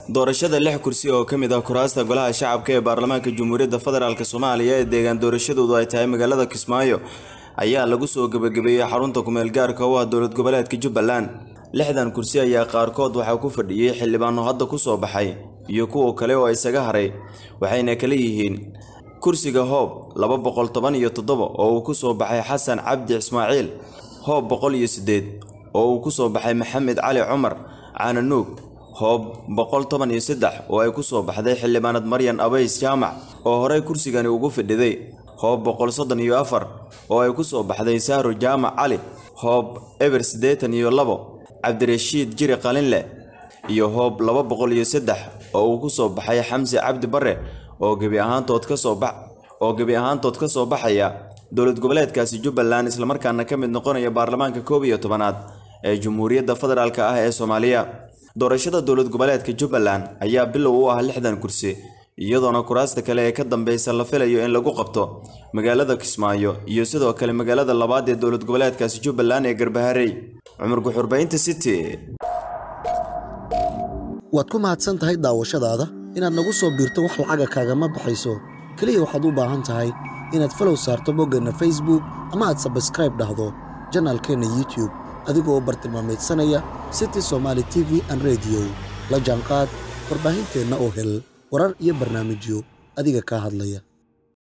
doorashada 6 kursi oo kamid ah kuraasta golaha shacabka ee baarlamaanka Jamhuuriyadda Federaalka Soomaaliya ee deegaan doorashadoodu ay tahay magaalada Kismaayo ayaa lagu soo gabagabeeyay xarunta kumeel gaarka oo ah dowlad goboleedka Jubbaland. 6dan kursi ayaa qaarkood waxa ku fadhiyay xildhibaano hadda ku soo baxay iyo kuwa kale oo isaga haray waxayna kala yihiin kursiga Hoob 217 oo uu ku soo baxay Xasan Cabdi Ismaaciil, Hoob 108 oo uu ku soo baxay Maxamed Cali Cumar Caananuug, Hoob 113 oo ay ku soo baxday xildhibaanad Maryan Abays Jaamac oo horey kursigani ugu fadhiday, Hoob 134 oo ay ku soo baxday Saaro Jaamac Cali, Hoob 82 Cabdirashiid Jiri Qalinle iyo Hoob 203 oo uu ku soo baxay Xamsi Cabdi Barre oo gabi ahaantood ka soo baxaya dowlad goboleedkaasi Jubbaland isla markaana ka mid noqonaya baarlamaanka 11aad ee Jamhuuriyadda Federaalka ah ee Soomaaliya. doorashada dowlad goboleedka Jubbaland ayaa bilow u ah 6dan kursi iyadoona kuraasta kale ee ka dambeeyay la filayo in lagu qabto magaalada Kismaayo iyo sidoo kale magaalada labaad ee dowlad goboleedkaasi Jubbaland ee Garbaharey. Cumar Guxurbaynta City. waad ku mahadsan tahay daawashadaada inaad nagu soo biirto wax lacaga kaaga ma baxayso kaliya waxaad u baahan tahay inaad follow saarto boggana Facebook ama aad subscribe dhahdo channelkeena YouTube adigoo bartilmaameedsanaya City Somali TV and Radio la jaanqaad warbaahinteena oo hel warar iyo barnaamijyo adiga ka hadlaya.